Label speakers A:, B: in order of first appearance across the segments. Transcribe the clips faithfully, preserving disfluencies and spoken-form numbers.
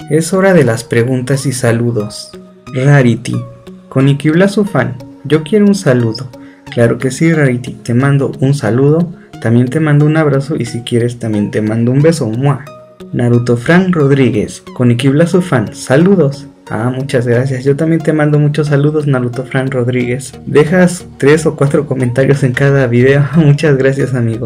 A: Es hora de las preguntas y saludos. Rarity, Konikiblasu fan, yo quiero un saludo. Claro que sí, Rarity, te mando un saludo, también te mando un abrazo y si quieres también te mando un beso. ¡Mua! Naruto Frank Rodríguez, Konikiblasu fan, saludos. Ah, muchas gracias, yo también te mando muchos saludos, Naruto Frank Rodríguez. Dejas tres o cuatro comentarios en cada video, muchas gracias, amigo.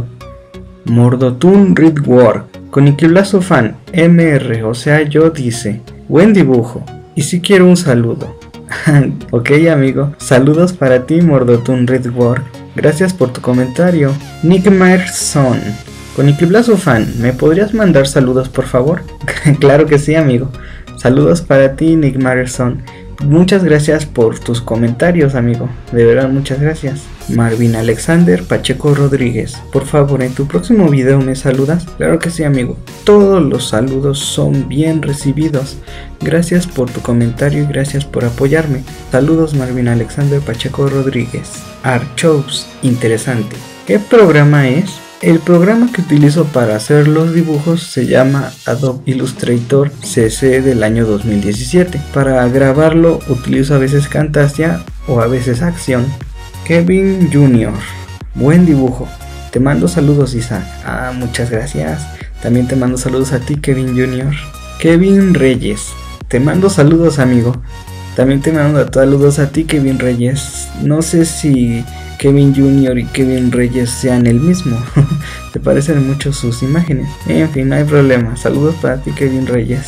A: Mordotun Readwork, Konikiblasu fan, M R, o sea yo dice, buen dibujo, y si quiero un saludo. Ok, amigo, saludos para ti, Mordotun Readwork, gracias por tu comentario. Nickmerson, Konikiblasu fan, ¿me podrías mandar saludos por favor? Claro que sí, amigo, saludos para ti, Nickmerson. Muchas gracias por tus comentarios, amigo, de verdad muchas gracias. Marvin Alexander Pacheco Rodríguez, por favor en tu próximo video me saludas. Claro que sí, amigo, todos los saludos son bien recibidos. Gracias por tu comentario y gracias por apoyarme. Saludos, Marvin Alexander Pacheco Rodríguez. Archows, interesante. ¿Qué programa es? El programa que utilizo para hacer los dibujos se llama Adobe Illustrator C C del año dos mil diecisiete. Para grabarlo utilizo a veces Camtasia o a veces Acción. Kevin junior, buen dibujo. Te mando saludos, Isaac. Ah, muchas gracias. También te mando saludos a ti, Kevin junior Kevin Reyes, te mando saludos, amigo. También te mando saludos a ti, Kevin Reyes. No sé si Kevin junior y Kevin Reyes sean el mismo. Te parecen mucho sus imágenes. En fin, no hay problema. Saludos para ti, Kevin Reyes.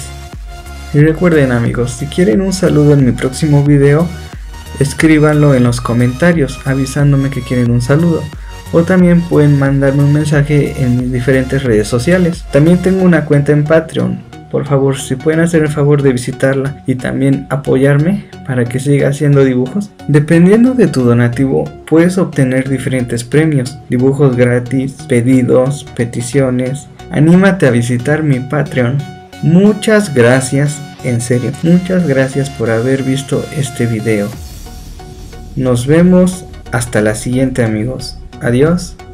A: Y recuerden, amigos, si quieren un saludo en mi próximo video, escríbanlo en los comentarios avisándome que quieren un saludo. O también pueden mandarme un mensaje en mis diferentes redes sociales. También tengo una cuenta en Patreon. Por favor, si pueden hacer el favor de visitarla y también apoyarme para que siga haciendo dibujos. Dependiendo de tu donativo, puedes obtener diferentes premios, dibujos gratis, pedidos, peticiones. Anímate a visitar mi Patreon. Muchas gracias, en serio, muchas gracias por haber visto este video. Nos vemos hasta la siguiente, amigos. Adiós.